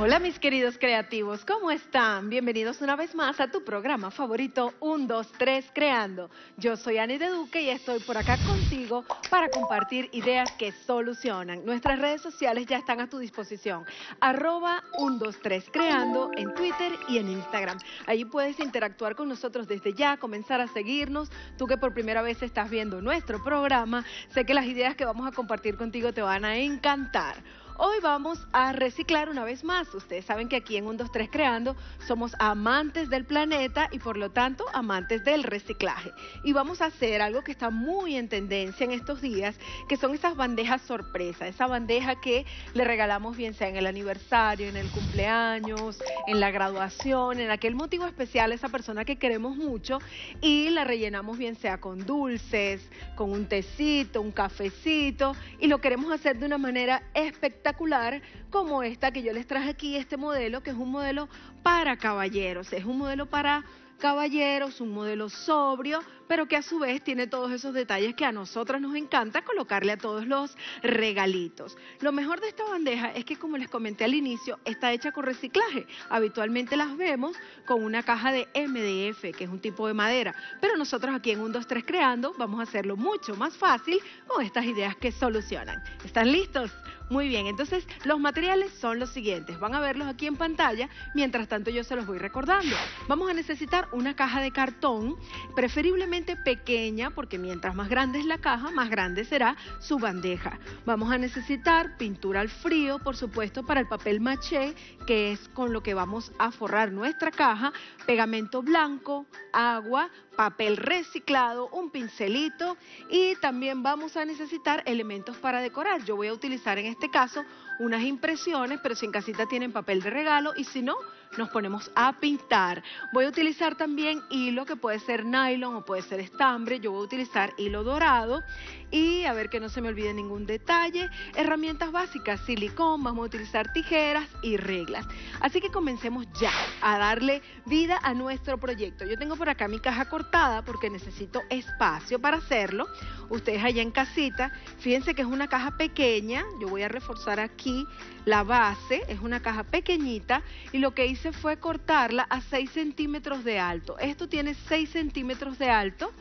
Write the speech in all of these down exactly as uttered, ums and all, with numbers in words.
Hola mis queridos creativos, ¿cómo están? Bienvenidos una vez más a tu programa favorito uno, dos, tres Creando. Yo soy Ani de Duque y estoy por acá contigo para compartir ideas que solucionan. Nuestras redes sociales ya están a tu disposición. Arroba uno, dos, tres Creando en Twitter y en Instagram. Allí puedes interactuar con nosotros desde ya, comenzar a seguirnos. Tú que por primera vez estás viendo nuestro programa, sé que las ideas que vamos a compartir contigo te van a encantar. Hoy vamos a reciclar una vez más. Ustedes saben que aquí en uno, dos, tres Creando somos amantes del planeta y por lo tanto amantes del reciclaje. Y vamos a hacer algo que está muy en tendencia en estos días, que son esas bandejas sorpresa. Esa bandeja que le regalamos bien sea en el aniversario, en el cumpleaños, en la graduación, en aquel motivo especial a esa persona que queremos mucho y la rellenamos bien sea con dulces, con un tecito, un cafecito y lo queremos hacer de una manera espectacular. espectacular como esta que yo les traje aquí, este modelo que es un modelo para caballeros, es un modelo para caballeros, un modelo sobrio, pero que a su vez tiene todos esos detalles que a nosotras nos encanta colocarle a todos los regalitos. Lo mejor de esta bandeja es que, como les comenté al inicio, está hecha con reciclaje. Habitualmente las vemos con una caja de M D F, que es un tipo de madera, pero nosotros aquí en uno, dos, tres Creando vamos a hacerlo mucho más fácil con estas ideas que solucionan. ¿Están listos? Muy bien, entonces los materiales son los siguientes, van a verlos aquí en pantalla, mientras tanto yo se los voy recordando. Vamos a necesitar una caja de cartón, preferiblemente pequeña, porque mientras más grande es la caja, más grande será su bandeja. Vamos a necesitar pintura al frío, por supuesto, para el papel maché, que es con lo que vamos a forrar nuestra caja, pegamento blanco, agua, papel reciclado, un pincelito y también vamos a necesitar elementos para decorar. Yo voy a utilizar en este caso unas impresiones, pero si en casita tienen papel de regalo y si no, nos ponemos a pintar. Voy a utilizar también hilo que puede ser nylon o puede ser estambre. Yo voy a utilizar hilo dorado y a ver que no se me olvide ningún detalle. Herramientas básicas, silicón, vamos a utilizar tijeras y reglas. Así que comencemos ya a darle vida a nuestro proyecto. Yo tengo por acá mi caja cortada porque necesito espacio para hacerlo. Ustedes allá en casita, fíjense que es una caja pequeña. Yo voy a reforzar aquí la base, es una caja pequeñita y lo que hice fue cortarla a seis centímetros de alto. Esto tiene seis centímetros de alto.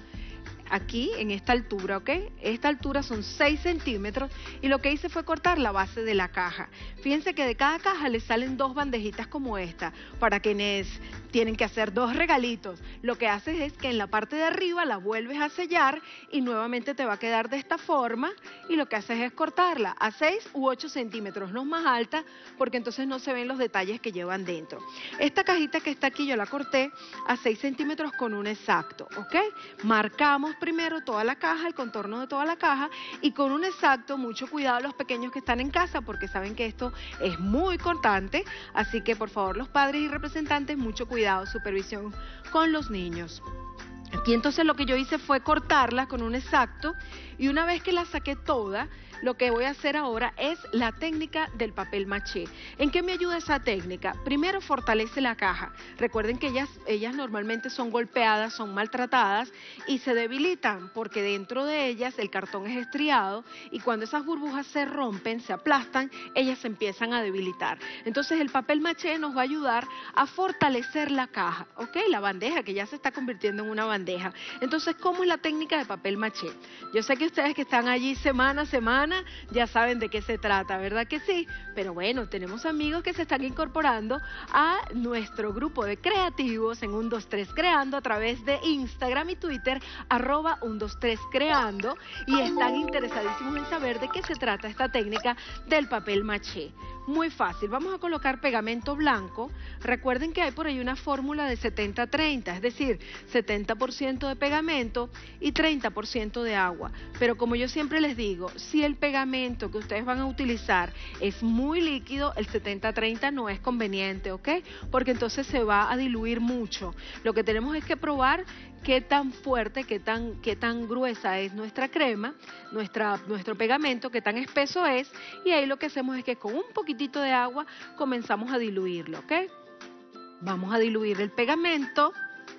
Aquí, en esta altura, ¿ok? Esta altura son seis centímetros y lo que hice fue cortar la base de la caja. Fíjense que de cada caja le salen dos bandejitas como esta, para quienes tienen que hacer dos regalitos. Lo que haces es que en la parte de arriba la vuelves a sellar y nuevamente te va a quedar de esta forma y lo que haces es cortarla a seis u ocho centímetros, no más alta, porque entonces no se ven los detalles que llevan dentro. Esta cajita que está aquí yo la corté a seis centímetros con un exacto, ¿ok? Marcamos primero toda la caja, el contorno de toda la caja y con un exacto, mucho cuidado los pequeños que están en casa porque saben que esto es muy cortante, así que por favor los padres y representantes, mucho cuidado, supervisión con los niños. Aquí entonces lo que yo hice fue cortarla con un exacto y una vez que la saqué toda, lo que voy a hacer ahora es la técnica del papel maché. ¿En qué me ayuda esa técnica? Primero fortalece la caja. Recuerden que ellas, ellas normalmente son golpeadas, son maltratadas y se debilitan porque dentro de ellas el cartón es estriado y cuando esas burbujas se rompen, se aplastan, ellas se empiezan a debilitar. Entonces el papel maché nos va a ayudar a fortalecer la caja, ¿ok? La bandeja que ya se está convirtiendo en una bandeja. Entonces, ¿cómo es la técnica de papel maché? Yo sé que ustedes que están allí semana a semana ya saben de qué se trata, ¿verdad que sí? Pero bueno, tenemos amigos que se están incorporando a nuestro grupo de creativos en uno, dos, tres Creando a través de Instagram y Twitter, arroba uno, dos, tres Creando y están interesadísimos en saber de qué se trata esta técnica del papel maché. Muy fácil, vamos a colocar pegamento blanco. Recuerden que hay por ahí una fórmula de setenta treinta, es decir, setenta por ciento de pegamento y treinta por ciento de agua. Pero como yo siempre les digo, si el pegamento que ustedes van a utilizar es muy líquido, el setenta treinta no es conveniente, ¿ok? Porque entonces se va a diluir mucho. Lo que tenemos es que probar qué tan fuerte, qué tan, qué tan gruesa es nuestra crema, nuestra, nuestro pegamento, qué tan espeso es, y ahí lo que hacemos es que con un poquitito de agua comenzamos a diluirlo, ¿ok? Vamos a diluir el pegamento,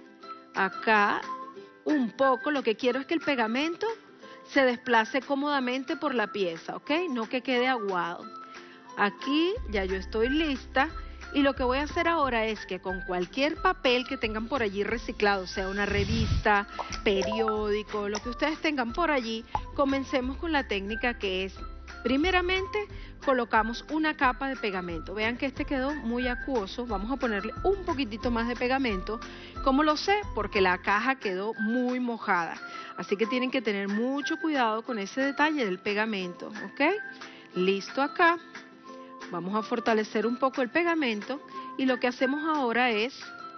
acá un poco, lo que quiero es que el pegamento se desplace cómodamente por la pieza, ¿ok? No que quede aguado. Aquí ya yo estoy lista Y lo que voy a hacer ahora es que con cualquier papel que tengan por allí reciclado, sea una revista, periódico, lo que ustedes tengan por allí, comencemos con la técnica que es, primeramente, colocamos una capa de pegamento. Vean que este quedó muy acuoso, vamos a ponerle un poquitito más de pegamento. ¿Cómo lo sé? Porque la caja quedó muy mojada. Así que tienen que tener mucho cuidado con ese detalle del pegamento, ¿ok? Listo acá. Vamos a fortalecer un poco el pegamento y lo que hacemos ahora es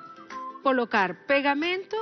colocar pegamento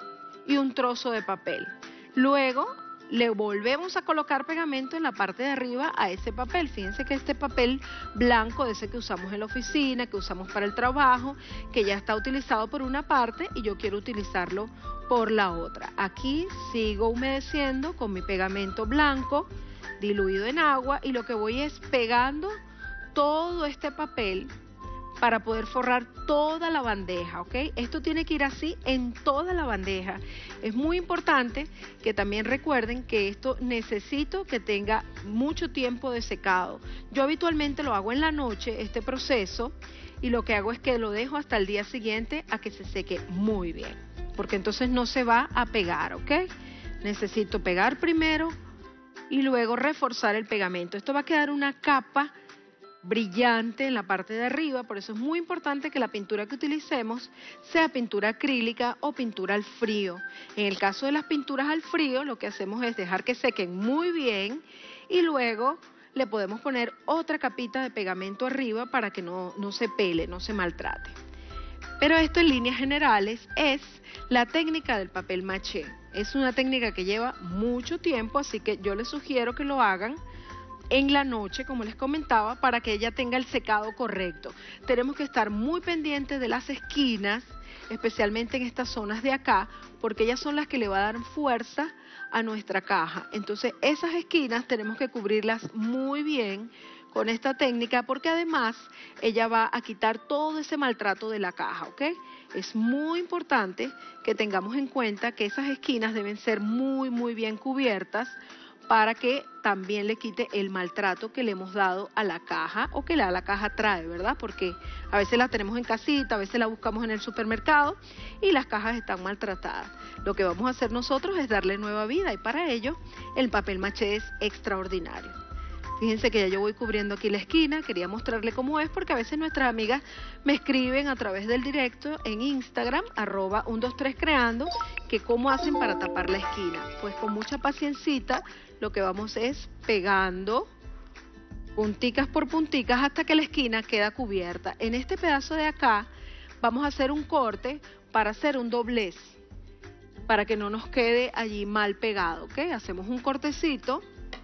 y un trozo de papel. Luego le volvemos a colocar pegamento en la parte de arriba a ese papel. Fíjense que este papel blanco, ese que usamos en la oficina, que usamos para el trabajo, que ya está utilizado por una parte y yo quiero utilizarlo por la otra. Aquí sigo humedeciendo con mi pegamento blanco diluido en agua y lo que voy es pegando todo este papel para poder forrar toda la bandeja, ¿ok? Esto tiene que ir así en toda la bandeja. Es muy importante que también recuerden que esto necesito que tenga mucho tiempo de secado. Yo habitualmente lo hago en la noche, este proceso, y lo que hago es que lo dejo hasta el día siguiente a que se seque muy bien, porque entonces no se va a pegar, ¿ok? Necesito pegar primero y luego reforzar el pegamento. Esto va a quedar una capa brillante en la parte de arriba, por eso es muy importante que la pintura que utilicemos sea pintura acrílica o pintura al frío. En el caso de las pinturas al frío, lo que hacemos es dejar que sequen muy bien y luego le podemos poner otra capita de pegamento arriba para que no, no se pele, no se maltrate. Pero esto en líneas generales es la técnica del papel maché. Es una técnica que lleva mucho tiempo, así que yo les sugiero que lo hagan en la noche, como les comentaba, para que ella tenga el secado correcto. Tenemos que estar muy pendientes de las esquinas, especialmente en estas zonas de acá, porque ellas son las que le van a dar fuerza a nuestra caja. Entonces, esas esquinas tenemos que cubrirlas muy bien con esta técnica, porque además ella va a quitar todo ese maltrato de la caja, ¿ok? Es muy importante que tengamos en cuenta que esas esquinas deben ser muy, muy bien cubiertas, para que también le quite el maltrato que le hemos dado a la caja o que la, la caja trae, ¿verdad? Porque a veces la tenemos en casita, a veces la buscamos en el supermercado y las cajas están maltratadas. Lo que vamos a hacer nosotros es darle nueva vida y para ello el papel maché es extraordinario. Fíjense que ya yo voy cubriendo aquí la esquina, quería mostrarle cómo es porque a veces nuestras amigas me escriben a través del directo en Instagram, arroba uno dos tres creando, que cómo hacen para tapar la esquina. Pues con mucha paciencita lo que vamos es pegando punticas por punticas hasta que la esquina queda cubierta. En este pedazo de acá vamos a hacer un corte para hacer un doblez, para que no nos quede allí mal pegado, ¿ok? Hacemos un cortecito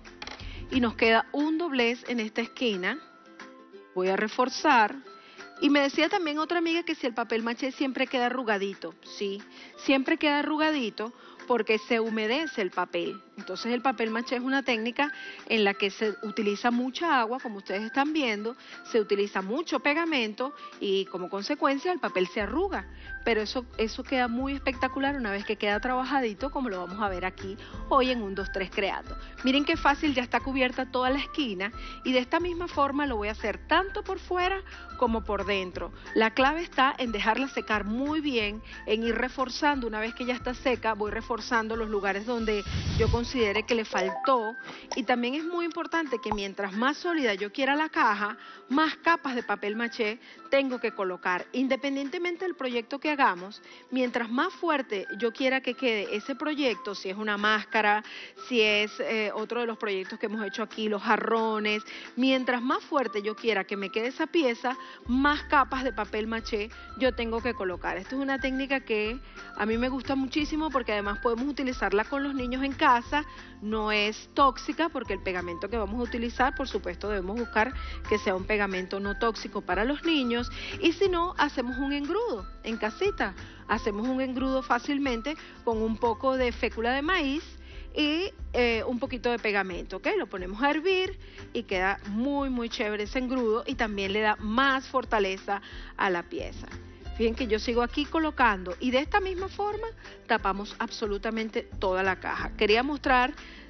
y nos queda un doblez en esta esquina. Voy a reforzar. Y me decía también otra amiga que si el papel maché siempre queda arrugadito. Sí, siempre queda arrugadito porque se humedece el papel. Entonces el papel maché es una técnica en la que se utiliza mucha agua, como ustedes están viendo, se utiliza mucho pegamento y como consecuencia el papel se arruga. Pero eso, eso queda muy espectacular una vez que queda trabajadito, como lo vamos a ver aquí hoy en uno dos tres Creando. Miren qué fácil, ya está cubierta toda la esquina y de esta misma forma lo voy a hacer tanto por fuera como por dentro. La clave está en dejarla secar muy bien, en ir reforzando. Una vez que ya está seca, voy reforzando los lugares donde yo considere que le faltó. Y también es muy importante que mientras más sólida yo quiera la caja, más capas de papel maché tengo que colocar. Independientemente del proyecto que hagamos, mientras más fuerte yo quiera que quede ese proyecto, si es una máscara, si es eh, otro de los proyectos que hemos hecho aquí, los jarrones, mientras más fuerte yo quiera que me quede esa pieza, más capas de papel maché yo tengo que colocar. Esto es una técnica que a mí me gusta muchísimo porque además podemos utilizarla con los niños en casa, no es tóxica porque el pegamento que vamos a utilizar, por supuesto, debemos buscar que sea un pegamento no tóxico para los niños y si no, hacemos un engrudo en casita, hacemos un engrudo fácilmente con un poco de fécula de maíz y eh, un poquito de pegamento, ¿ok? Lo ponemos a hervir y queda muy, muy chévere ese engrudo y también le da más fortaleza a la pieza. Fíjense que yo sigo aquí colocando y de esta misma forma tapamos absolutamente toda la caja. Quería mostrar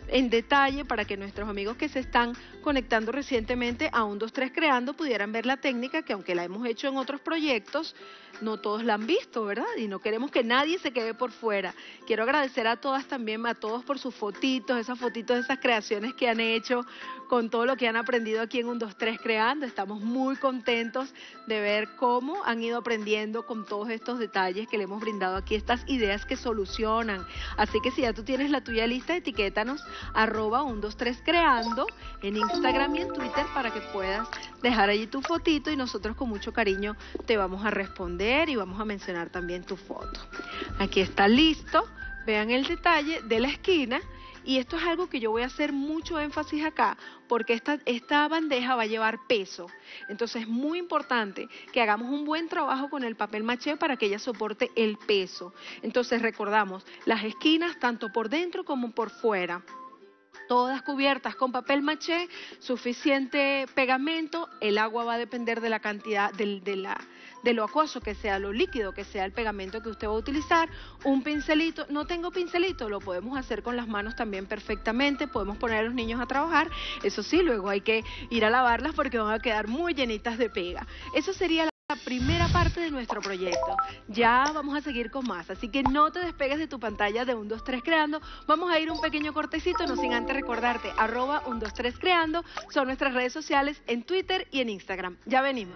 en detalle para que nuestros amigos que se están conectando recientemente a uno, dos, tres Creando pudieran ver la técnica que aunque la hemos hecho en otros proyectos, no todos la han visto, ¿verdad? Y no queremos que nadie se quede por fuera. Quiero agradecer a todas también, a todos por sus fotitos, esas fotitos, esas creaciones que han hecho con todo lo que han aprendido aquí en uno, dos, tres Creando. Estamos muy contentos de ver cómo han ido aprendiendo con todos estos detalles que le hemos brindado aquí, estas ideas que solucionan. Así que si ya tú tienes la tuya lista, etiquétanos arroba uno, dos, tres Creando en Instagram y en Twitter para que puedas dejar allí tu fotito y nosotros con mucho cariño te vamos a responder y vamos a mencionar también tu foto. Aquí está listo, vean el detalle de la esquina. Y esto es algo que yo voy a hacer mucho énfasis acá, porque esta, esta bandeja va a llevar peso. Entonces es muy importante que hagamos un buen trabajo con el papel maché para que ella soporte el peso. Entonces recordamos, las esquinas tanto por dentro como por fuera, todas cubiertas con papel maché, suficiente pegamento. El agua va a depender de la cantidad, de, de, la, de lo acuoso que sea, lo líquido que sea el pegamento que usted va a utilizar. Un pincelito, no tengo pincelito, lo podemos hacer con las manos también perfectamente, podemos poner a los niños a trabajar. Eso sí, luego hay que ir a lavarlas porque van a quedar muy llenitas de pega. Eso sería la la primera parte de nuestro proyecto. Ya vamos a seguir con más, así que no te despegues de tu pantalla de uno, dos, tres Creando. Vamos a ir un pequeño cortecito, no sin antes recordarte, arroba uno, dos, tres Creando, son nuestras redes sociales en Twitter y en Instagram. Ya venimos.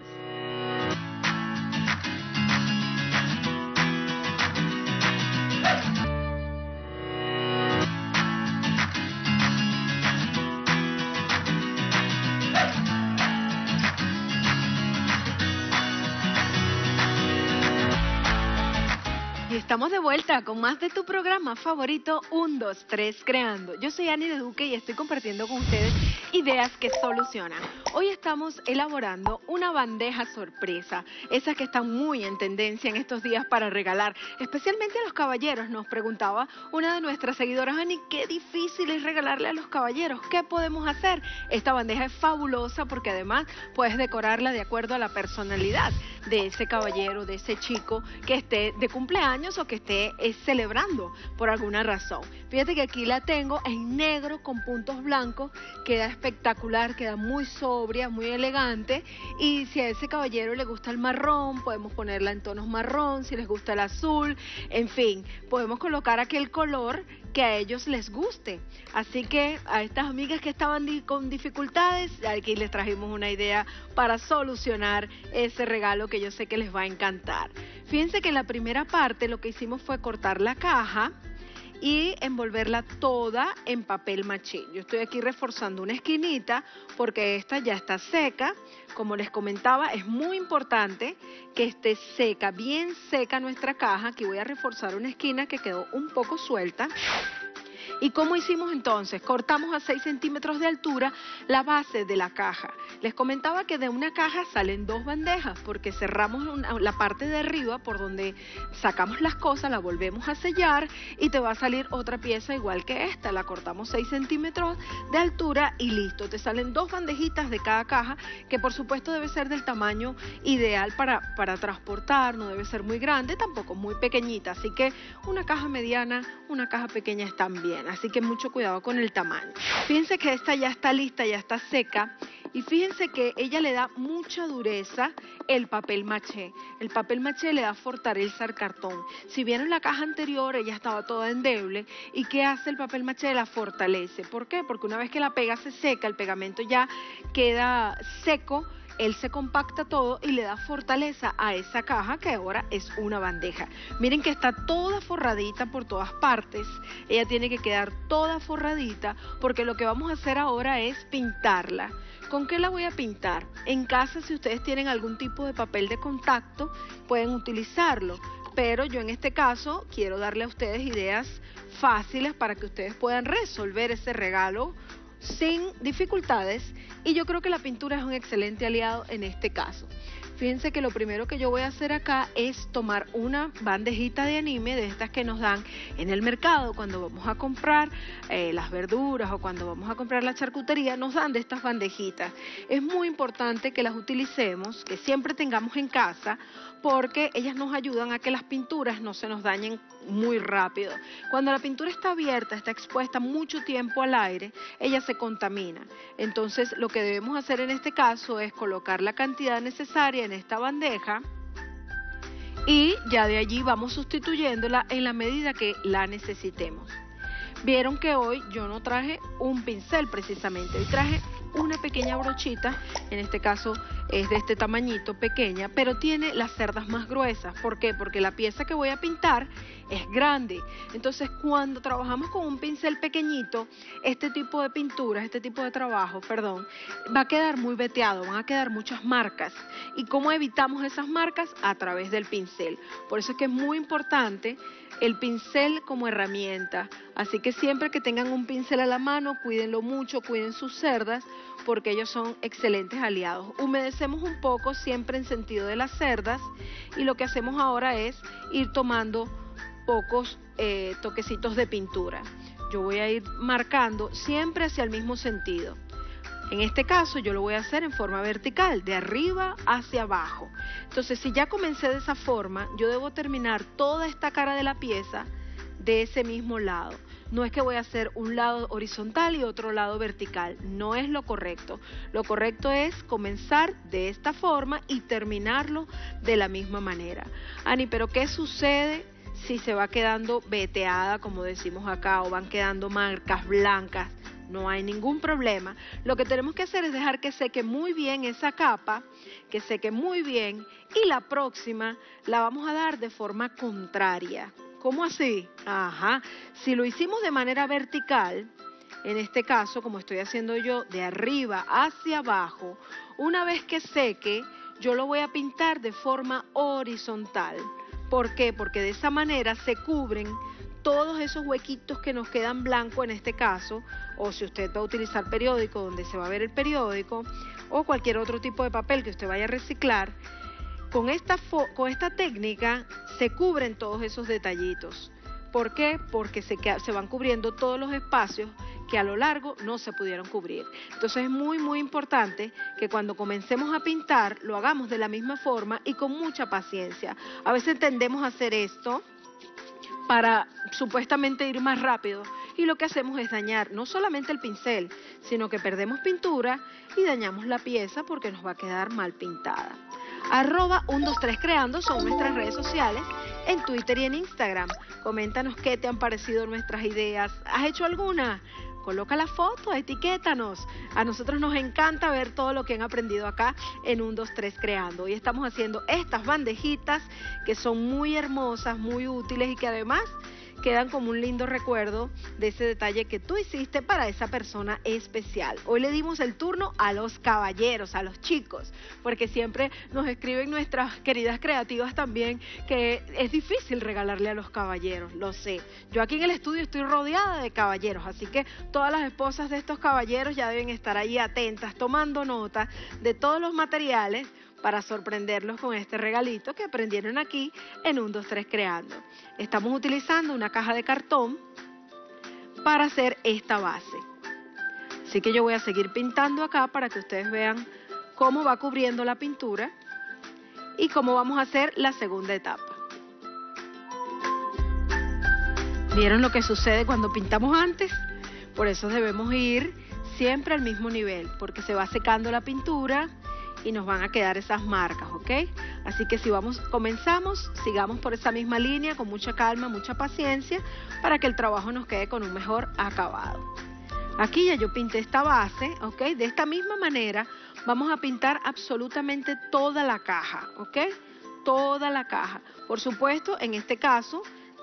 Estamos de vuelta con más de tu programa favorito, uno, dos, tres Creando. Yo soy Ani de Duque y estoy compartiendo con ustedes ideas que solucionan. Hoy estamos elaborando una bandeja sorpresa, esas que están muy en tendencia en estos días para regalar, especialmente a los caballeros. Nos preguntaba una de nuestras seguidoras, Ani, qué difícil es regalarle a los caballeros, ¿qué podemos hacer? Esta bandeja es fabulosa porque además puedes decorarla de acuerdo a la personalidad de ese caballero, de ese chico que esté de cumpleaños o que esté eh, celebrando por alguna razón. Fíjate que aquí la tengo en negro con puntos blancos, queda espectacular, queda muy sobria, muy elegante, y si a ese caballero le gusta el marrón, podemos ponerla en tonos marrón, si les gusta el azul, en fin, podemos colocar aquel color que a ellos les guste. Así que a estas amigas que estaban di con dificultades, aquí les trajimos una idea para solucionar ese regalo que yo sé que les va a encantar. Fíjense que en la primera parte lo que hicimos fue cortar la caja y envolverla toda en papel maché. Yo estoy aquí reforzando una esquinita porque esta ya está seca. Como les comentaba, es muy importante que esté seca, bien seca nuestra caja. Aquí voy a reforzar una esquina que quedó un poco suelta. ¿Y cómo hicimos entonces? Cortamos a seis centímetros de altura la base de la caja. Les comentaba que de una caja salen dos bandejas porque cerramos una, la parte de arriba por donde sacamos las cosas, la volvemos a sellar y te va a salir otra pieza igual que esta. La cortamos seis centímetros de altura y listo. Te salen dos bandejitas de cada caja que por supuesto debe ser del tamaño ideal para, para transportar, no debe ser muy grande, tampoco muy pequeñita. Así que una caja mediana, una caja pequeña están bien. Así que mucho cuidado con el tamaño. Fíjense que esta ya está lista, ya está seca. Y fíjense que ella le da mucha dureza el papel maché. El papel maché le da fortaleza al cartón. Si bien en la caja anterior ella estaba toda endeble, ¿y qué hace el papel maché? La fortalece. ¿Por qué? Porque una vez que la pega se seca, el pegamento ya queda seco, él se compacta todo y le da fortaleza a esa caja que ahora es una bandeja. Miren que está toda forradita por todas partes. Ella tiene que quedar toda forradita porque lo que vamos a hacer ahora es pintarla. ¿Con qué la voy a pintar? En casa, si ustedes tienen algún tipo de papel de contacto, pueden utilizarlo. Pero yo en este caso quiero darle a ustedes ideas fáciles para que ustedes puedan resolver ese regalo sin dificultades, y yo creo que la pintura es un excelente aliado en este caso. Fíjense que lo primero que yo voy a hacer acá es tomar una bandejita de anime, de estas que nos dan en el mercado cuando vamos a comprar eh, las verduras o cuando vamos a comprar la charcutería, nos dan de estas bandejitas. Es muy importante que las utilicemos, que siempre tengamos en casa, porque ellas nos ayudan a que las pinturas no se nos dañen muy rápido. Cuando la pintura está abierta, está expuesta mucho tiempo al aire, ella se contamina. Entonces, lo que debemos hacer en este caso es colocar la cantidad necesaria en esta bandeja y ya de allí vamos sustituyéndola en la medida que la necesitemos. Vieron que hoy yo no traje un pincel precisamente, hoy traje una pequeña brochita, en este caso es de este tamañito, pequeña, pero tiene las cerdas más gruesas. ¿Por qué? Porque la pieza que voy a pintar es grande. Entonces, cuando trabajamos con un pincel pequeñito, este tipo de pinturas, este tipo de trabajo, perdón, va a quedar muy veteado, van a quedar muchas marcas. ¿Y cómo evitamos esas marcas? A través del pincel. Por eso es que es muy importante el pincel como herramienta. Así que siempre que tengan un pincel a la mano, cuídenlo mucho, cuiden sus cerdas, porque ellos son excelentes aliados. Humedecemos un poco siempre en sentido de las cerdas, y lo que hacemos ahora es ir tomando pocos eh, toquecitos de pintura. Yo voy a ir marcando siempre hacia el mismo sentido. En este caso yo lo voy a hacer en forma vertical, de arriba hacia abajo. Entonces, si ya comencé de esa forma, yo debo terminar toda esta cara de la pieza de ese mismo lado. No es que voy a hacer un lado horizontal y otro lado vertical, no es lo correcto. Lo correcto es comenzar de esta forma y terminarlo de la misma manera. Ani, ¿pero qué sucede si se va quedando veteada, como decimos acá, o van quedando marcas blancas? No hay ningún problema. Lo que tenemos que hacer es dejar que seque muy bien esa capa, que seque muy bien, y la próxima la vamos a dar de forma contraria. ¿Cómo así? Ajá. Si lo hicimos de manera vertical, en este caso, como estoy haciendo yo, de arriba hacia abajo, una vez que seque, yo lo voy a pintar de forma horizontal. ¿Por qué? Porque de esa manera se cubren todos esos huequitos que nos quedan blancos en este caso, o si usted va a utilizar periódico donde se va a ver el periódico, o cualquier otro tipo de papel que usted vaya a reciclar, con esta, con esta técnica se cubren todos esos detallitos. ¿Por qué? Porque se, se van cubriendo todos los espacios que a lo largo no se pudieron cubrir. Entonces es muy muy importante que cuando comencemos a pintar lo hagamos de la misma forma y con mucha paciencia. A veces tendemos a hacer esto para supuestamente ir más rápido, y lo que hacemos es dañar no solamente el pincel, sino que perdemos pintura y dañamos la pieza porque nos va a quedar mal pintada. Arroba uno dos tres creando son nuestras redes sociales en Twitter y en Instagram. Coméntanos qué te han parecido nuestras ideas. ¿Has hecho alguna? Coloca la foto, etiquétanos. A nosotros nos encanta ver todo lo que han aprendido acá en uno dos tres creando. Hoy estamos haciendo estas bandejitas que son muy hermosas, muy útiles y que además quedan como un lindo recuerdo de ese detalle que tú hiciste para esa persona especial. Hoy le dimos el turno a los caballeros, a los chicos, porque siempre nos escriben nuestras queridas creativas también que es difícil regalarle a los caballeros, lo sé. Yo aquí en el estudio estoy rodeada de caballeros, así que todas las esposas de estos caballeros ya deben estar ahí atentas, tomando nota de todos los materiales para sorprenderlos con este regalito que aprendieron aquí en uno dos tres creando. Estamos utilizando una caja de cartón para hacer esta base. Así que yo voy a seguir pintando acá para que ustedes vean cómo va cubriendo la pintura y cómo vamos a hacer la segunda etapa. ¿Vieron lo que sucede cuando pintamos antes? Por eso debemos ir siempre al mismo nivel, porque se va secando la pintura y nos van a quedar esas marcas, ¿ok? Así que si vamos, comenzamos, sigamos por esa misma línea con mucha calma, mucha paciencia, para que el trabajo nos quede con un mejor acabado. Aquí ya yo pinté esta base, ¿ok? De esta misma manera vamos a pintar absolutamente toda la caja, ¿ok? Toda la caja. Por supuesto, en este caso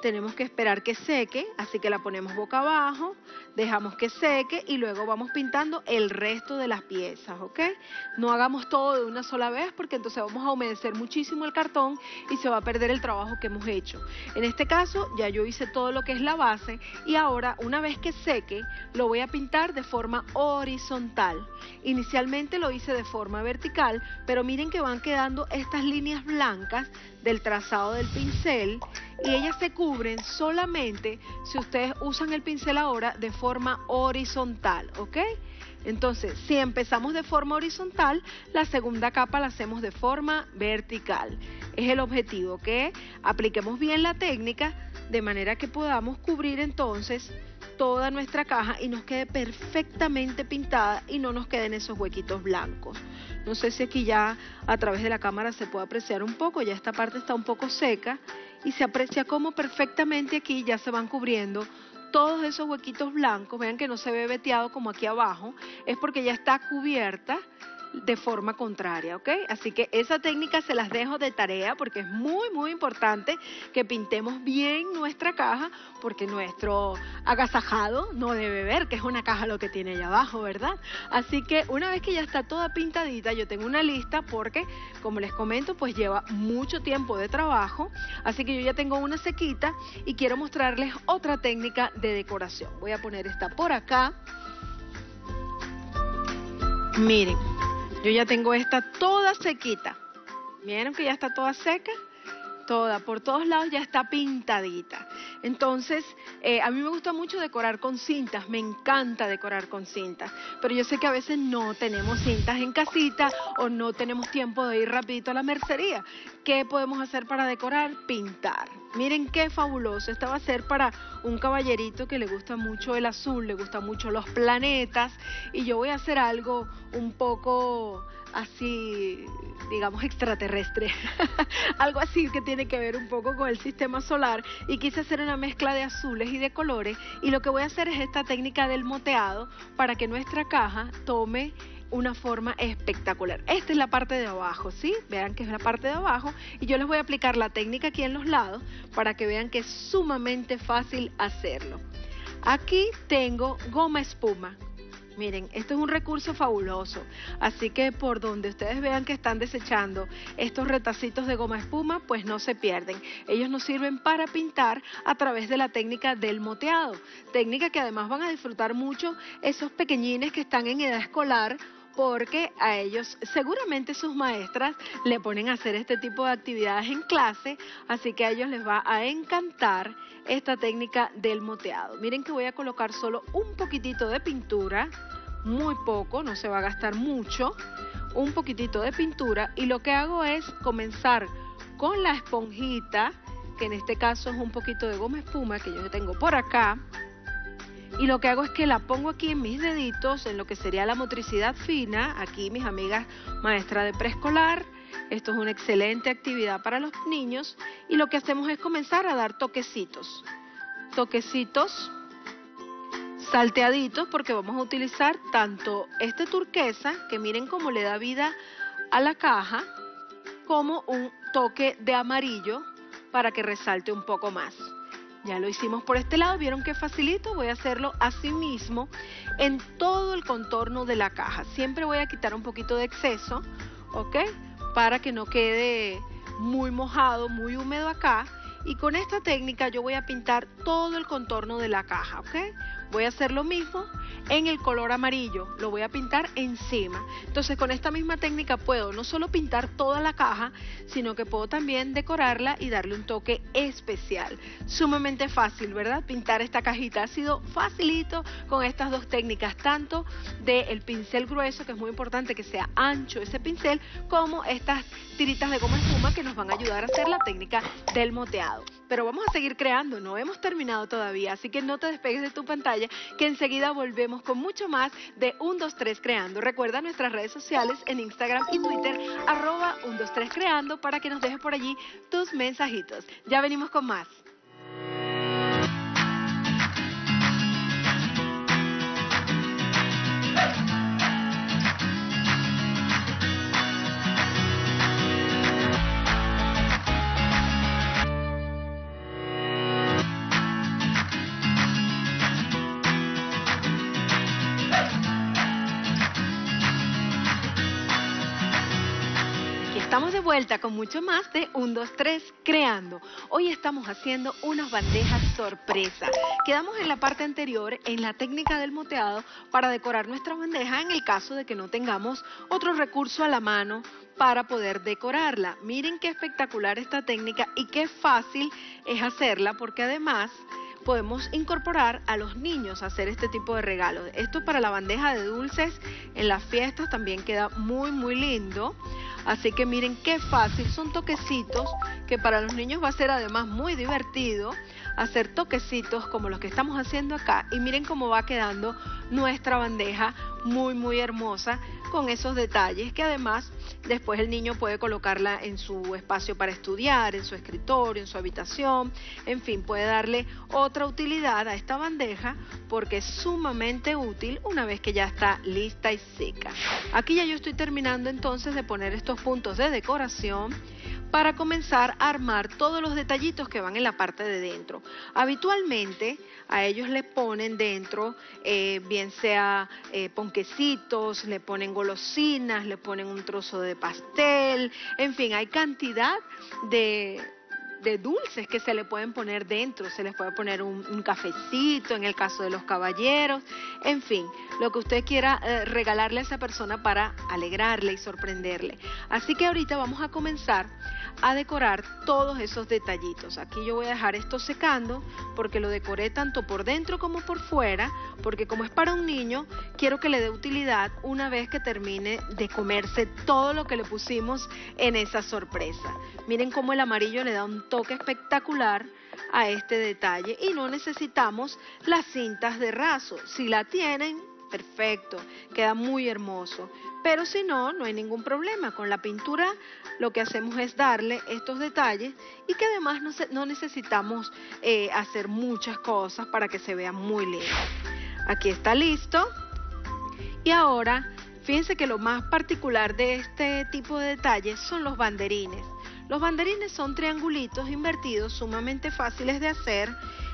tenemos que esperar que seque, así que la ponemos boca abajo, dejamos que seque y luego vamos pintando el resto de las piezas, ¿ok? No hagamos todo de una sola vez porque entonces vamos a humedecer muchísimo el cartón y se va a perder el trabajo que hemos hecho. En este caso ya yo hice todo lo que es la base y ahora una vez que seque lo voy a pintar de forma horizontal. Inicialmente lo hice de forma vertical, pero miren que van quedando estas líneas blancas del trazado del pincel y ellas se cubren solamente si ustedes usan el pincel ahora de forma horizontal, ¿ok? Entonces, si empezamos de forma horizontal, la segunda capa la hacemos de forma vertical. Es el objetivo, que apliquemos bien la técnica de manera que podamos cubrir entonces toda nuestra caja y nos quede perfectamente pintada y no nos queden esos huequitos blancos. No sé si aquí ya a través de la cámara se puede apreciar un poco, ya esta parte está un poco seca y se aprecia cómo perfectamente aquí ya se van cubriendo todos esos huequitos blancos. Vean que no se ve veteado como aquí abajo, es porque ya está cubierta de forma contraria, ¿ok? Así que esa técnica se las dejo de tarea porque es muy, muy importante que pintemos bien nuestra caja porque nuestro agasajado no debe ver que es una caja lo que tiene allá abajo, ¿verdad? Así que una vez que ya está toda pintadita, yo tengo una lista porque, como les comento, pues lleva mucho tiempo de trabajo, así que yo ya tengo una sequita y quiero mostrarles otra técnica de decoración. Voy a poner esta por acá. Miren. Yo ya tengo esta toda sequita. ¿Vieron que ya está toda seca? Toda, por todos lados ya está pintadita. Entonces, eh, a mí me gusta mucho decorar con cintas, me encanta decorar con cintas, pero yo sé que a veces no tenemos cintas en casita o no tenemos tiempo de ir rapidito a la mercería. ¿Qué podemos hacer para decorar? Pintar. Miren qué fabuloso, esta va a ser para un caballerito que le gusta mucho el azul, le gustan mucho los planetas y yo voy a hacer algo un poco así, digamos, extraterrestre, algo así que tiene que ver un poco con el sistema solar y quise hacer una mezcla de azules y de colores y lo que voy a hacer es esta técnica del moteado para que nuestra caja tome una forma espectacular. Esta es la parte de abajo, ¿sí? Vean que es la parte de abajo y yo les voy a aplicar la técnica aquí en los lados para que vean que es sumamente fácil hacerlo. Aquí tengo goma espuma. Miren, esto es un recurso fabuloso, así que por donde ustedes vean que están desechando estos retacitos de goma espuma, pues no se pierden. Ellos nos sirven para pintar a través de la técnica del moteado, técnica que además van a disfrutar mucho esos pequeñines que están en edad escolar, porque a ellos seguramente sus maestras le ponen a hacer este tipo de actividades en clase, así que a ellos les va a encantar esta técnica del moteado. Miren que voy a colocar solo un poquitito de pintura, muy poco, no se va a gastar mucho, un poquitito de pintura y lo que hago es comenzar con la esponjita, que en este caso es un poquito de goma espuma que yo tengo por acá. Y lo que hago es que la pongo aquí en mis deditos, en lo que sería la motricidad fina, aquí mis amigas maestras de preescolar. Esto es una excelente actividad para los niños y lo que hacemos es comenzar a dar toquecitos, toquecitos salteaditos porque vamos a utilizar tanto este turquesa, que miren cómo le da vida a la caja, como un toque de amarillo para que resalte un poco más. Ya lo hicimos por este lado, vieron qué facilito, voy a hacerlo así mismo en todo el contorno de la caja. Siempre voy a quitar un poquito de exceso, ¿ok? Para que no quede muy mojado, muy húmedo acá. Y con esta técnica yo voy a pintar todo el contorno de la caja, ¿ok? Voy a hacer lo mismo en el color amarillo, lo voy a pintar encima. Entonces con esta misma técnica puedo no solo pintar toda la caja, sino que puedo también decorarla y darle un toque especial. Sumamente fácil, ¿verdad? Pintar esta cajita ha sido facilito con estas dos técnicas, tanto del pincel grueso, que es muy importante que sea ancho ese pincel, como estas tiritas de goma espuma que nos van a ayudar a hacer la técnica del moteado. Pero vamos a seguir creando, no hemos terminado todavía, así que no te despegues de tu pantalla, que enseguida volvemos con mucho más de uno dos tres Creando. Recuerda nuestras redes sociales en Instagram y Twitter, arroba uno dos tres Creando, para que nos dejes por allí tus mensajitos. Ya venimos con más. Estamos de vuelta con mucho más de uno, dos, tres Creando. Hoy estamos haciendo unas bandejas sorpresa. Quedamos en la parte anterior en la técnica del moteado para decorar nuestra bandeja en el caso de que no tengamos otro recurso a la mano para poder decorarla. Miren qué espectacular esta técnica y qué fácil es hacerla, porque además podemos incorporar a los niños a hacer este tipo de regalos. Esto para la bandeja de dulces en las fiestas también queda muy muy lindo. Así que miren qué fácil, son toquecitos que para los niños va a ser además muy divertido hacer toquecitos como los que estamos haciendo acá. Y miren cómo va quedando nuestra bandeja muy muy hermosa con esos detalles que además después el niño puede colocarla en su espacio para estudiar, en su escritorio, en su habitación, en fin, puede darle otra utilidad a esta bandeja porque es sumamente útil una vez que ya está lista y seca. Aquí ya yo estoy terminando entonces de poner estos puntos de decoración para comenzar a armar todos los detallitos que van en la parte de dentro. Habitualmente a ellos les ponen dentro, eh, bien sea eh, ponquecitos, le ponen golosinas, le ponen un trozo de pastel, en fin, hay cantidad de... de dulces que se le pueden poner dentro, se les puede poner un, un cafecito en el caso de los caballeros, en fin, lo que usted quiera eh, regalarle a esa persona para alegrarle y sorprenderle. Así que ahorita vamos a comenzar a decorar todos esos detallitos. Aquí yo voy a dejar esto secando porque lo decoré tanto por dentro como por fuera, porque como es para un niño, quiero que le dé utilidad una vez que termine de comerse todo lo que le pusimos en esa sorpresa. Miren cómo el amarillo le da un toque espectacular a este detalle y no necesitamos las cintas de raso. Si la tienen, perfecto, queda muy hermoso, pero si no, no hay ningún problema. Con la pintura lo que hacemos es darle estos detalles y que además no, se, no necesitamos eh, hacer muchas cosas para que se vea muy lindo. Aquí está listo y ahora fíjense que lo más particular de este tipo de detalles son los banderines. Los banderines son triangulitos invertidos sumamente fáciles de hacer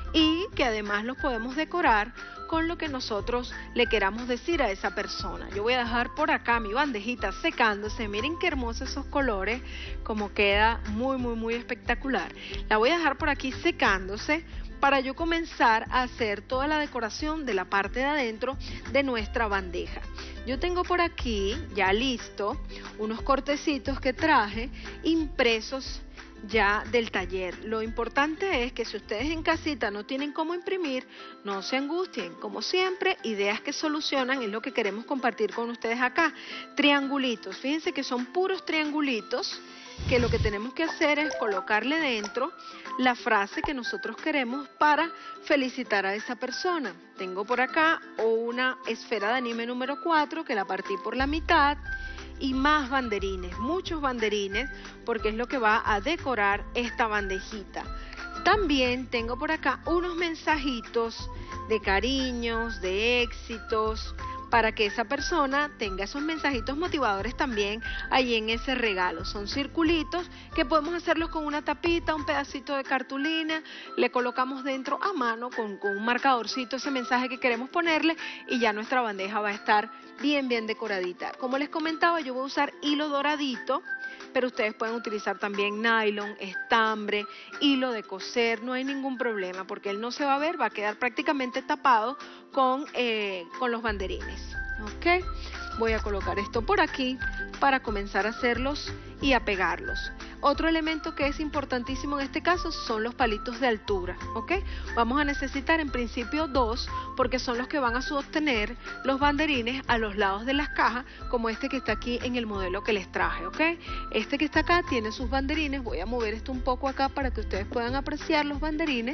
y que además los podemos decorar con lo que nosotros le queramos decir a esa persona. Yo voy a dejar por acá mi bandejita secándose. Miren qué hermosos esos colores, como queda muy muy muy espectacular. La voy a dejar por aquí secándose para yo comenzar a hacer toda la decoración de la parte de adentro de nuestra bandeja. Yo tengo por aquí ya listo unos cortecitos que traje impresos ya del taller. Lo importante es que si ustedes en casita no tienen cómo imprimir, no se angustien. Como siempre, ideas que solucionan es lo que queremos compartir con ustedes acá. Triangulitos, fíjense que son puros triangulitos que lo que tenemos que hacer es colocarle dentro la frase que nosotros queremos para felicitar a esa persona. Tengo por acá una esfera de anime número cuatro que la partí por la mitad y más banderines, muchos banderines, porque es lo que va a decorar esta bandejita. También tengo por acá unos mensajitos de cariños, de éxitos, para que esa persona tenga esos mensajitos motivadores también ahí en ese regalo. Son circulitos que podemos hacerlos con una tapita, un pedacito de cartulina, le colocamos dentro a mano con, con un marcadorcito ese mensaje que queremos ponerle y ya nuestra bandeja va a estar bien bien decoradita. Como les comentaba, yo voy a usar hilo doradito, pero ustedes pueden utilizar también nylon, estambre, hilo de coser, no hay ningún problema porque él no se va a ver, va a quedar prácticamente tapado con, eh, con los banderines. ¿Ok? Voy a colocar esto por aquí para comenzar a hacerlos y a pegarlos. Otro elemento que es importantísimo en este caso son los palitos de altura, ¿ok? Vamos a necesitar en principio dos, porque son los que van a sostener los banderines a los lados de las cajas, como este que está aquí en el modelo que les traje, ¿ok? Este que está acá tiene sus banderines, voy a mover esto un poco acá para que ustedes puedan apreciar los banderines,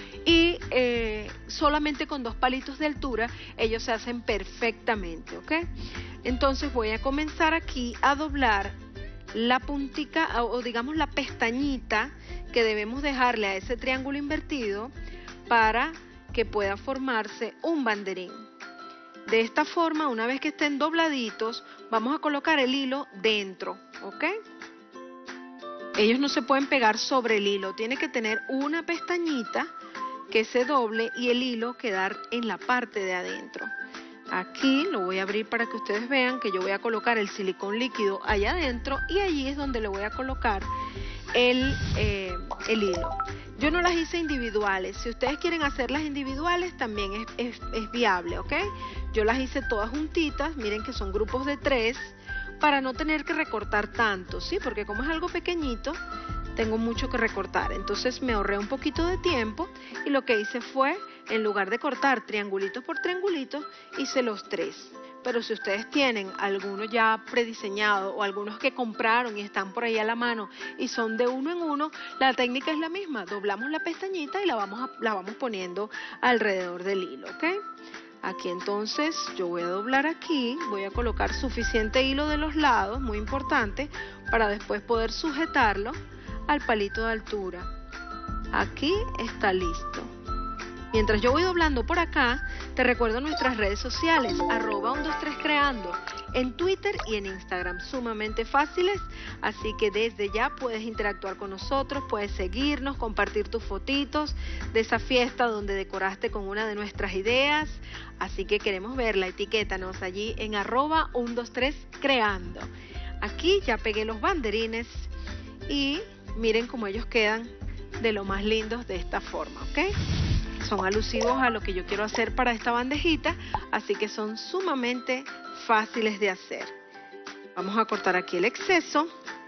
y eh, solamente con dos palitos de altura ellos se hacen perfectamente, ¿ok? Entonces voy a comenzar aquí a doblar la puntica o digamos la pestañita que debemos dejarle a ese triángulo invertido para que pueda formarse un banderín. De esta forma, una vez que estén dobladitos, vamos a colocar el hilo dentro, ¿ok? Ellos no se pueden pegar sobre el hilo, tiene que tener una pestañita que se doble y el hilo quedar en la parte de adentro. Aquí lo voy a abrir para que ustedes vean que yo voy a colocar el silicón líquido allá adentro y allí es donde le voy a colocar el, eh, el hilo. Yo no las hice individuales. Si ustedes quieren hacerlas individuales también es, es, es viable, ¿ok? Yo las hice todas juntitas, miren que son grupos de tres, para no tener que recortar tanto, ¿sí? Porque como es algo pequeñito, tengo mucho que recortar. Entonces me ahorré un poquito de tiempo y lo que hice fue, en lugar de cortar triangulitos por triangulitos, hice los tres. Pero si ustedes tienen alguno ya prediseñado o algunos que compraron y están por ahí a la mano y son de uno en uno, la técnica es la misma. Doblamos la pestañita y la vamos, a, la vamos poniendo alrededor del hilo, ¿ok? Aquí entonces yo voy a doblar aquí, voy a colocar suficiente hilo de los lados, muy importante, para después poder sujetarlo al palito de altura. Aquí está listo. Mientras yo voy doblando por acá, te recuerdo nuestras redes sociales, arroba uno dos tres creando, en Twitter y en Instagram, sumamente fáciles, así que desde ya puedes interactuar con nosotros, puedes seguirnos, compartir tus fotitos de esa fiesta donde decoraste con una de nuestras ideas, así que queremos verla, etiquétanos allí en arroba uno dos tres creando. Aquí ya pegué los banderines y miren cómo ellos quedan de lo más lindos de esta forma, ¿ok? Son alusivos a lo que yo quiero hacer para esta bandejita, así que son sumamente fáciles de hacer. Vamos a cortar aquí el exceso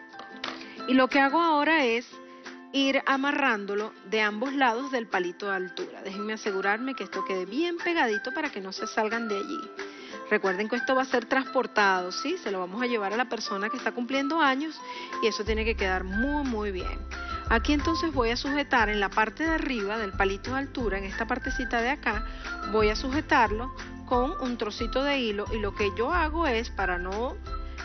y lo que hago ahora es ir amarrándolo de ambos lados del palito de altura. Déjenme asegurarme que esto quede bien pegadito para que no se salgan de allí. Recuerden que esto va a ser transportado, ¿sí? Se lo vamos a llevar a la persona que está cumpliendo años y eso tiene que quedar muy, muy bien. Aquí entonces voy a sujetar en la parte de arriba del palito de altura, en esta partecita de acá, voy a sujetarlo con un trocito de hilo y lo que yo hago es, para no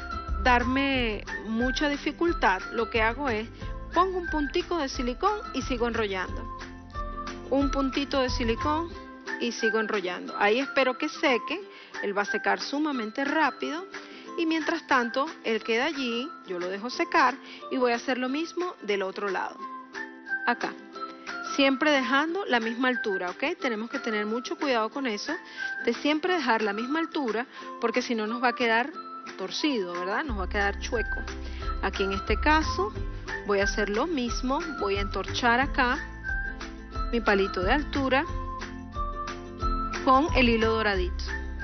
darme mucha dificultad, lo que hago es, pongo un puntico de silicón y sigo enrollando. Un puntito de silicón y sigo enrollando. Ahí espero que seque, él va a secar sumamente rápido. Y mientras tanto, él queda allí, yo lo dejo secar y voy a hacer lo mismo del otro lado. Acá. Siempre dejando la misma altura, ¿ok? Tenemos que tener mucho cuidado con eso, de siempre dejar la misma altura, porque si no nos va a quedar torcido, ¿verdad? Nos va a quedar chueco. Aquí en este caso, voy a hacer lo mismo, voy a entorchar acá mi palito de altura con el hilo doradito.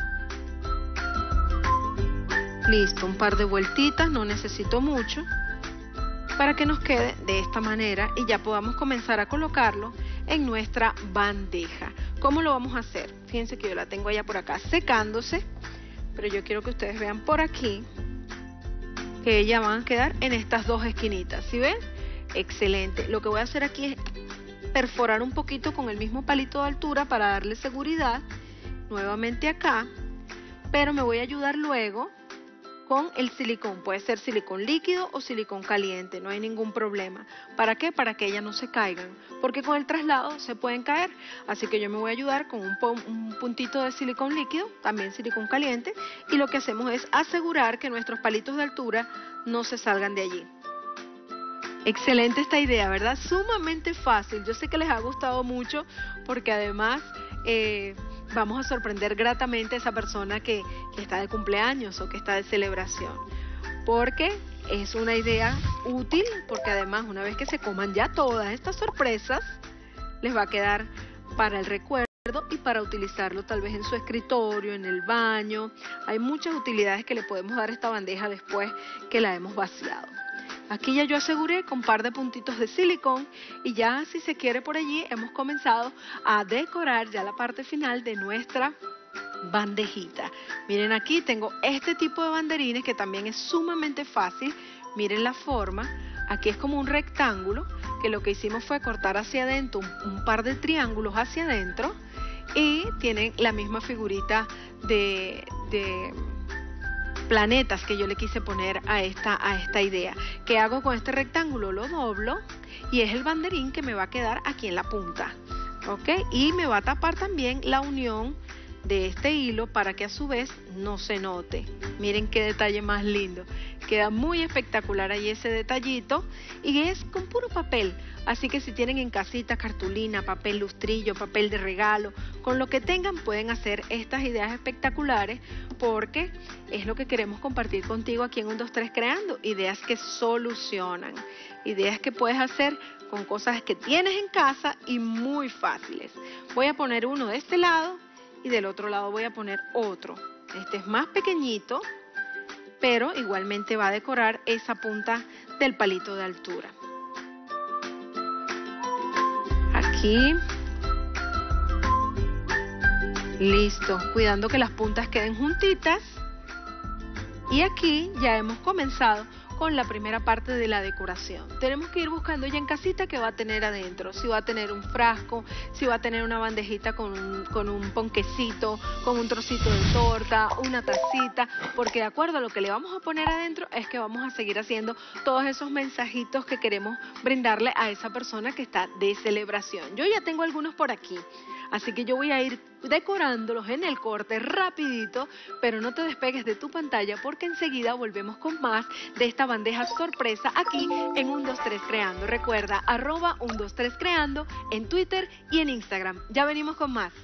Listo, un par de vueltitas, no necesito mucho, para que nos quede de esta manera y ya podamos comenzar a colocarlo en nuestra bandeja. ¿Cómo lo vamos a hacer? Fíjense que yo la tengo allá por acá secándose, pero yo quiero que ustedes vean por aquí que ellas van a quedar en estas dos esquinitas, ¿sí ven? Excelente. Lo que voy a hacer aquí es perforar un poquito con el mismo palito de altura para darle seguridad, nuevamente acá, pero me voy a ayudar luego con el silicón, puede ser silicón líquido o silicón caliente, no hay ningún problema. ¿Para qué? Para que ellas no se caigan, porque con el traslado se pueden caer, así que yo me voy a ayudar con un, un puntito de silicón líquido, también silicón caliente, y lo que hacemos es asegurar que nuestros palitos de altura no se salgan de allí. Excelente esta idea, ¿verdad? Sumamente fácil, yo sé que les ha gustado mucho, porque además eh, vamos a sorprender gratamente a esa persona que, que está de cumpleaños o que está de celebración, porque es una idea útil, porque además una vez que se coman ya todas estas sorpresas, les va a quedar para el recuerdo y para utilizarlo tal vez en su escritorio, en el baño. Hay muchas utilidades que le podemos dar a esta bandeja después que la hemos vaciado. Aquí ya yo aseguré con un par de puntitos de silicón y ya, si se quiere, por allí hemos comenzado a decorar ya la parte final de nuestra bandejita. Miren, aquí tengo este tipo de banderines que también es sumamente fácil. Miren la forma, aquí es como un rectángulo que lo que hicimos fue cortar hacia adentro un, un par de triángulos hacia adentro y tienen la misma figurita de... de planetas que yo le quise poner a esta, a esta idea. ¿Qué hago con este rectángulo? Lo doblo y es el banderín que me va a quedar aquí en la punta, ¿ok? Y me va a tapar también la unión de este hilo para que a su vez no se note. Miren qué detalle más lindo. Queda muy espectacular ahí ese detallito y es con puro papel. Así que si tienen en casita cartulina, papel lustrillo, papel de regalo, con lo que tengan pueden hacer estas ideas espectaculares porque es lo que queremos compartir contigo aquí en un dos tres Creando. Ideas que solucionan, ideas que puedes hacer con cosas que tienes en casa y muy fáciles. Voy a poner uno de este lado y del otro lado voy a poner otro. Este es más pequeñito, pero igualmente va a decorar esa punta del palito de altura. Aquí. Listo, cuidando que las puntas queden juntitas. Y aquí ya hemos comenzado con la primera parte de la decoración. Tenemos que ir buscando ya en casita qué va a tener adentro. Si va a tener un frasco, si va a tener una bandejita con un, con un ponquecito, con un trocito de torta, una tacita, porque de acuerdo a lo que le vamos a poner adentro es que vamos a seguir haciendo todos esos mensajitos que queremos brindarle a esa persona que está de celebración. Yo ya tengo algunos por aquí, así que yo voy a ir decorándolos en el corte rapidito, pero no te despegues de tu pantalla porque enseguida volvemos con más de esta bandeja sorpresa aquí en un dos tres Creando. Recuerda, arroba un dos tres Creando en Twitter y en Instagram. Ya venimos con más.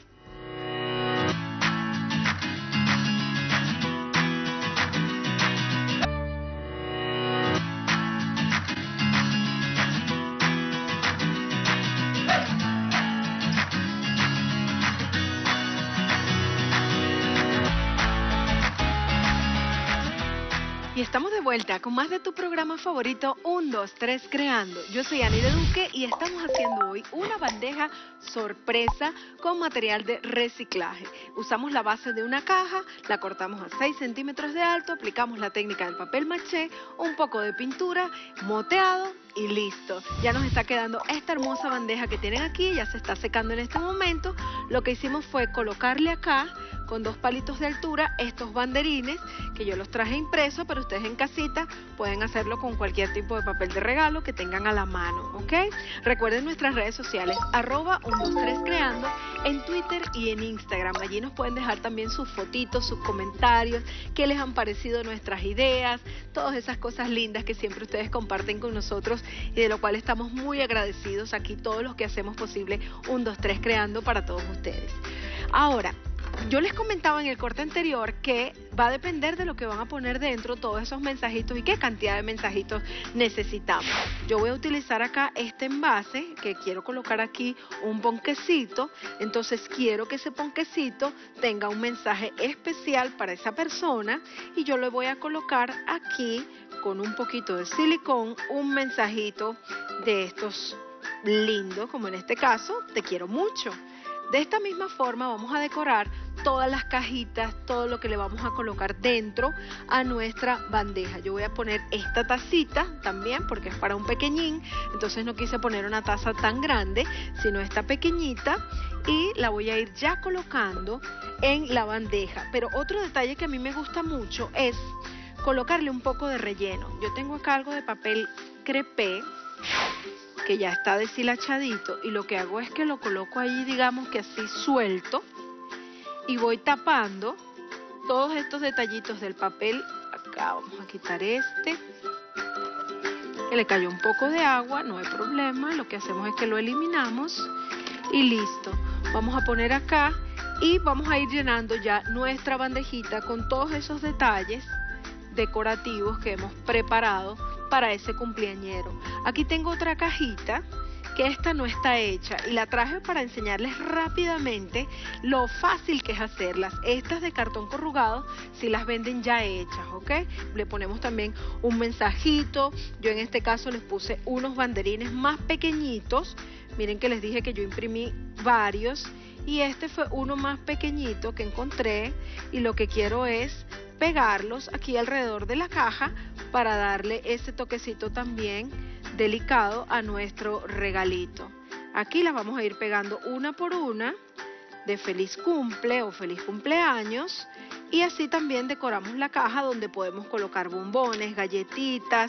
Y estamos de vuelta con más de tu programa favorito, un dos tres Creando. Yo soy Ani de Duque y estamos haciendo hoy una bandeja sorpresa con material de reciclaje. Usamos la base de una caja, la cortamos a seis centímetros de alto, aplicamos la técnica del papel maché, un poco de pintura, moteado y listo. Ya nos está quedando esta hermosa bandeja que tienen aquí, ya se está secando en este momento. Lo que hicimos fue colocarle acá con dos palitos de altura estos banderines que yo los traje impresos, pero ustedes en casita pueden hacerlo con cualquier tipo de papel de regalo que tengan a la mano, ¿ok? Recuerden nuestras redes sociales, arroba un dos tres Creando en Twitter y en Instagram. Allí nos pueden dejar también sus fotitos, sus comentarios, qué les han parecido nuestras ideas, todas esas cosas lindas que siempre ustedes comparten con nosotros y de lo cual estamos muy agradecidos aquí todos los que hacemos posible un dos tres Creando para todos ustedes. Ahora, yo les comentaba en el corte anterior que va a depender de lo que van a poner dentro todos esos mensajitos y qué cantidad de mensajitos necesitamos. Yo voy a utilizar acá este envase que quiero colocar aquí un ponquecito, entonces quiero que ese ponquecito tenga un mensaje especial para esa persona y yo le voy a colocar aquí con un poquito de silicón un mensajito de estos lindos, como en este caso, te quiero mucho. De esta misma forma vamos a decorar todas las cajitas, todo lo que le vamos a colocar dentro a nuestra bandeja. Yo voy a poner esta tacita también porque es para un pequeñín, entonces no quise poner una taza tan grande, sino esta pequeñita y la voy a ir ya colocando en la bandeja. Pero otro detalle que a mí me gusta mucho es colocarle un poco de relleno. Yo tengo acá algo de papel crepé que ya está deshilachadito y lo que hago es que lo coloco ahí, digamos que así suelto y voy tapando todos estos detallitos del papel. Acá vamos a quitar este que le cayó un poco de agua, no hay problema, lo que hacemos es que lo eliminamos y listo. Vamos a poner acá y vamos a ir llenando ya nuestra bandejita con todos esos detalles decorativos que hemos preparado para ese cumpleañero. Aquí tengo otra cajita que esta no está hecha y la traje para enseñarles rápidamente lo fácil que es hacerlas. Estas de cartón corrugado si las venden ya hechas, ¿ok? Le ponemos también un mensajito. Yo en este caso les puse unos banderines más pequeñitos. Miren que les dije que yo imprimí varios y este fue uno más pequeñito que encontré y lo que quiero es pegarlos aquí alrededor de la caja para darle ese toquecito también delicado a nuestro regalito. Aquí las vamos a ir pegando una por una de feliz cumple o feliz cumpleaños y así también decoramos la caja donde podemos colocar bombones, galletitas,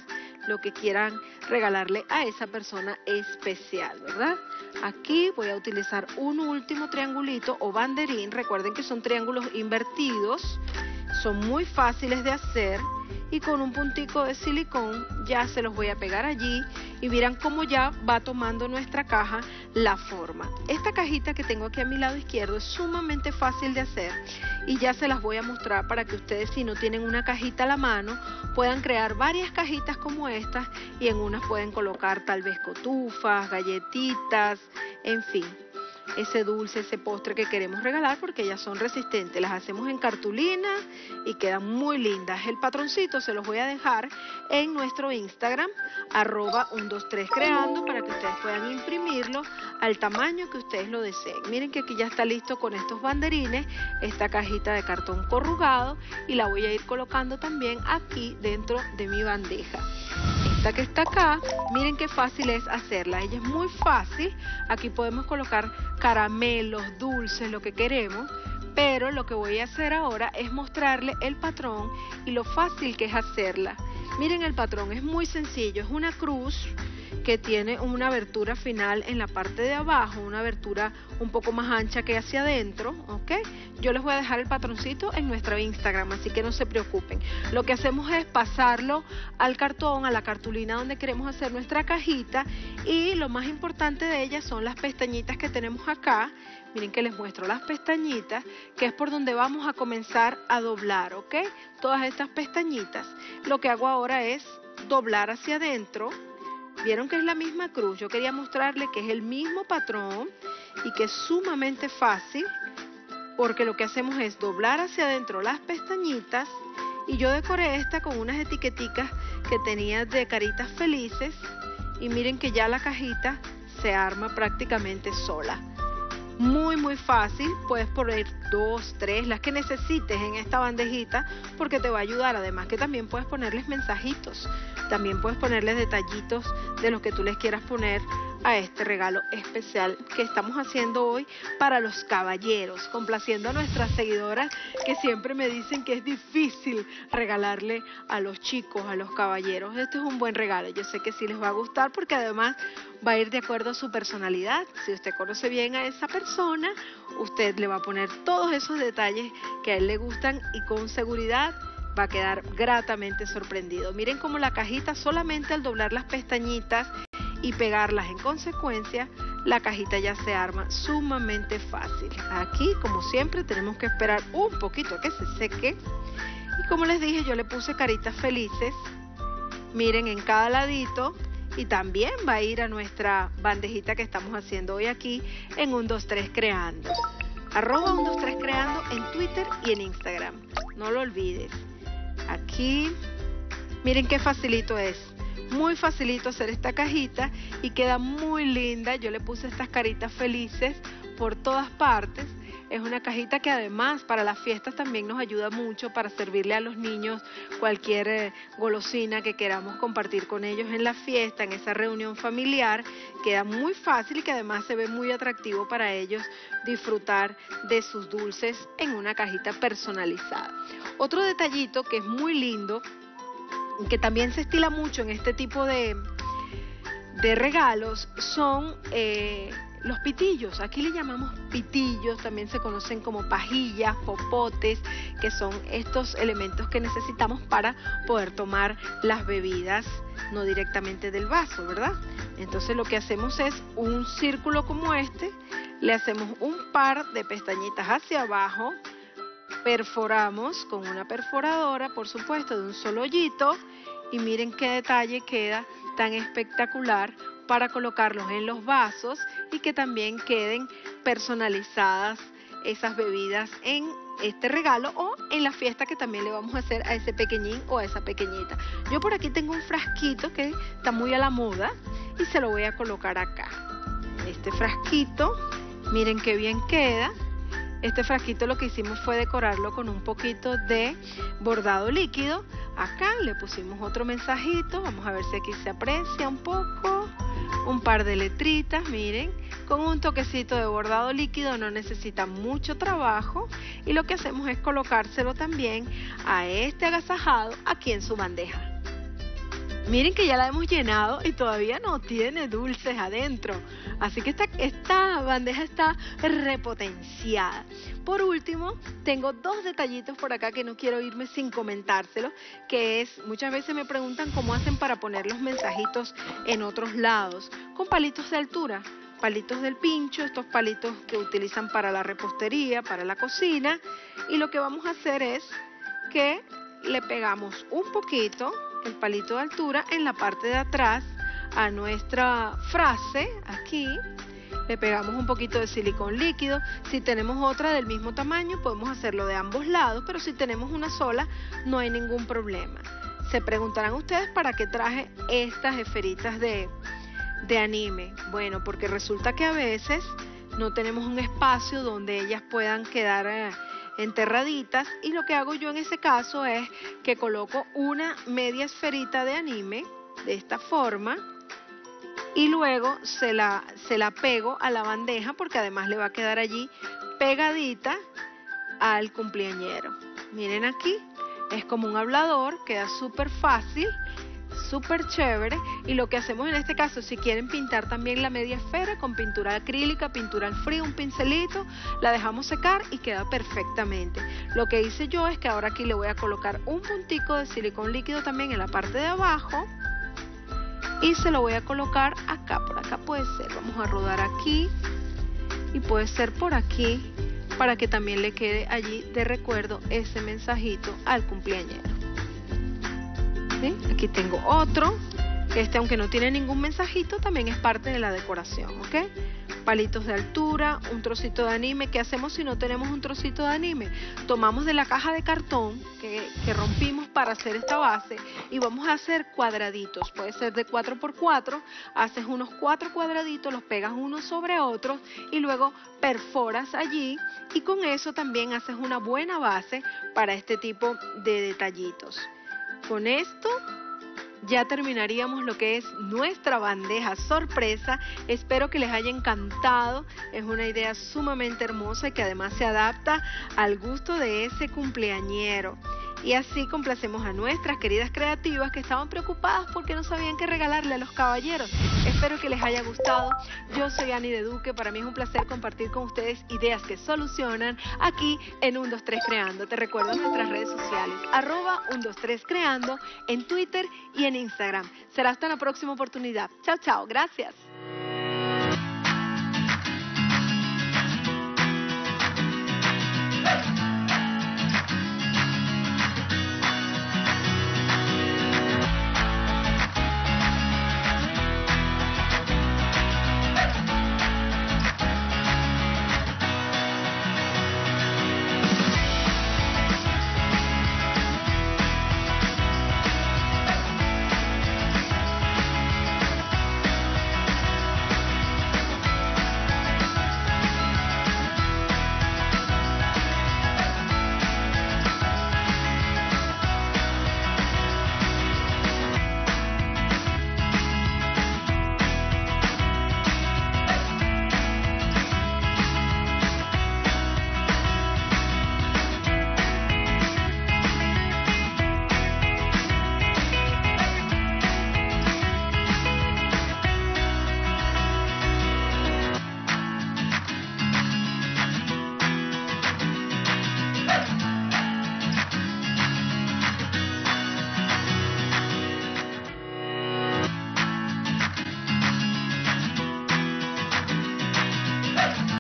lo que quieran regalarle a esa persona especial, ¿verdad? Aquí voy a utilizar un último triangulito o banderín. Recuerden que son triángulos invertidos, son muy fáciles de hacer y con un puntico de silicón ya se los voy a pegar allí y miran cómo ya va tomando nuestra caja la forma. Esta cajita que tengo aquí a mi lado izquierdo es sumamente fácil de hacer y ya se las voy a mostrar para que ustedes, si no tienen una cajita a la mano, puedan crear varias cajitas como estas y en unas pueden colocar tal vez cotufas, galletitas, en fin, ese dulce, ese postre que queremos regalar, porque ellas son resistentes. Las hacemos en cartulina y quedan muy lindas. El patroncito se los voy a dejar en nuestro Instagram, arroba uno dos tres creando, para que ustedes puedan imprimirlo al tamaño que ustedes lo deseen. Miren que aquí ya está listo con estos banderines, esta cajita de cartón corrugado, y la voy a ir colocando también aquí dentro de mi bandeja. Esta que está acá, miren qué fácil es hacerla. Ella es muy fácil. Aquí podemos colocar caramelos, dulces, lo que queremos, pero lo que voy a hacer ahora es mostrarle el patrón y lo fácil que es hacerla. Miren el patrón, es muy sencillo, es una cruz que tiene una abertura final en la parte de abajo, una abertura un poco más ancha que hacia adentro, ¿ok? Yo les voy a dejar el patroncito en nuestro Instagram, así que no se preocupen. Lo que hacemos es pasarlo al cartón, a la cartulina donde queremos hacer nuestra cajita, y lo más importante de ellas son las pestañitas que tenemos acá. Miren que les muestro las pestañitas, que es por donde vamos a comenzar a doblar, ¿ok? Todas estas pestañitas. Lo que hago ahora es doblar hacia adentro. Vieron que es la misma cruz. Yo quería mostrarle que es el mismo patrón y que es sumamente fácil, porque lo que hacemos es doblar hacia adentro las pestañitas, y yo decoré esta con unas etiqueticas que tenía de caritas felices, y miren que ya la cajita se arma prácticamente sola. Muy muy fácil, puedes poner dos, tres, las que necesites en esta bandejita, porque te va a ayudar. Además que también puedes ponerles mensajitos, también puedes ponerles detallitos de lo que tú les quieras poner a este regalo especial que estamos haciendo hoy para los caballeros, complaciendo a nuestras seguidoras que siempre me dicen que es difícil regalarle a los chicos, a los caballeros. Este es un buen regalo, yo sé que sí les va a gustar, porque además va a ir de acuerdo a su personalidad. Si usted conoce bien a esa persona, usted le va a poner todos esos detalles que a él le gustan, y con seguridad va a quedar gratamente sorprendido. Miren cómo la cajita, solamente al doblar las pestañitas y pegarlas en consecuencia, la cajita ya se arma sumamente fácil. Aquí, como siempre, tenemos que esperar un poquito a que se seque, y como les dije, yo le puse caritas felices, miren, en cada ladito, y también va a ir a nuestra bandejita que estamos haciendo hoy aquí en uno dos tres creando, arroba uno dos tres creando en Twitter y en Instagram, no lo olvides. Aquí, miren qué facilito es. Muy facilito hacer esta cajita y queda muy linda. Yo le puse estas caritas felices por todas partes. Es una cajita que además para las fiestas también nos ayuda mucho para servirle a los niños cualquier eh, golosina que queramos compartir con ellos en la fiesta, en esa reunión familiar. Queda muy fácil y que además se ve muy atractivo para ellos disfrutar de sus dulces en una cajita personalizada. Otro detallito que es muy lindo, que también se estila mucho en este tipo de, de regalos, son eh, los pitillos. Aquí le llamamos pitillos, también se conocen como pajillas, popotes, que son estos elementos que necesitamos para poder tomar las bebidas, no directamente del vaso, ¿verdad? Entonces lo que hacemos es un círculo como este, le hacemos un par de pestañitas hacia abajo, perforamos con una perforadora, por supuesto, de un solo hoyito, y miren qué detalle queda tan espectacular para colocarlos en los vasos y que también queden personalizadas esas bebidas en este regalo o en la fiesta que también le vamos a hacer a ese pequeñín o a esa pequeñita. Yo por aquí tengo un frasquito que está muy a la moda y se lo voy a colocar acá. Este frasquito, miren qué bien queda. Este frasquito lo que hicimos fue decorarlo con un poquito de bordado líquido. Acá le pusimos otro mensajito, vamos a ver si aquí se aprecia un poco. Un par de letritas, miren, con un toquecito de bordado líquido, no necesita mucho trabajo. Y lo que hacemos es colocárselo también a este agasajado aquí en su bandeja. Miren que ya la hemos llenado y todavía no tiene dulces adentro. Así que esta, esta bandeja está repotenciada. Por último, tengo dos detallitos por acá que no quiero irme sin comentárselos, que es, muchas veces me preguntan cómo hacen para poner los mensajitos en otros lados, con palitos de altura. Palitos del pincho, estos palitos que utilizan para la repostería, para la cocina. Y lo que vamos a hacer es que le pegamos un poquito el palito de altura en la parte de atrás a nuestra frase, aquí. Le pegamos un poquito de silicón líquido. Si tenemos otra del mismo tamaño, podemos hacerlo de ambos lados, pero si tenemos una sola, no hay ningún problema. Se preguntarán ustedes para qué traje estas esferitas de... de anime. Bueno, porque resulta que a veces no tenemos un espacio donde ellas puedan quedar eh, enterraditas, y lo que hago yo en ese caso es que coloco una media esferita de anime de esta forma y luego se la, se la pego a la bandeja, porque además le va a quedar allí pegadita al cumpleañero. Miren aquí, es como un hablador, queda súper fácil, súper chévere. Y lo que hacemos en este caso, si quieren pintar también la media esfera con pintura acrílica, pintura al frío, un pincelito, la dejamos secar y queda perfectamente. Lo que hice yo es que ahora aquí le voy a colocar un puntico de silicón líquido también en la parte de abajo y se lo voy a colocar acá. Por acá puede ser, vamos a rodar aquí y puede ser por aquí, para que también le quede allí de recuerdo ese mensajito al cumpleañero. ¿Sí? Aquí tengo otro, este aunque no tiene ningún mensajito, también es parte de la decoración, ¿ok? Palitos de altura, un trocito de anime. ¿Qué hacemos si no tenemos un trocito de anime? Tomamos de la caja de cartón que, que rompimos para hacer esta base y vamos a hacer cuadraditos. Puede ser de cuatro por cuatro, haces unos cuatro cuadraditos, los pegas unos sobre otros y luego perforas allí, y con eso también haces una buena base para este tipo de detallitos. Con esto ya terminaríamos lo que es nuestra bandeja sorpresa. Espero que les haya encantado. Es una idea sumamente hermosa y que además se adapta al gusto de ese cumpleañero. Y así complacemos a nuestras queridas creativas que estaban preocupadas porque no sabían qué regalarle a los caballeros. Espero que les haya gustado. Yo soy Ani de Duque. Para mí es un placer compartir con ustedes ideas que solucionan aquí en uno dos tres Creando. Te recuerdo nuestras redes sociales, arroba uno dos tres Creando, en Twitter y en Instagram. Será hasta la próxima oportunidad. Chao, chao. Gracias.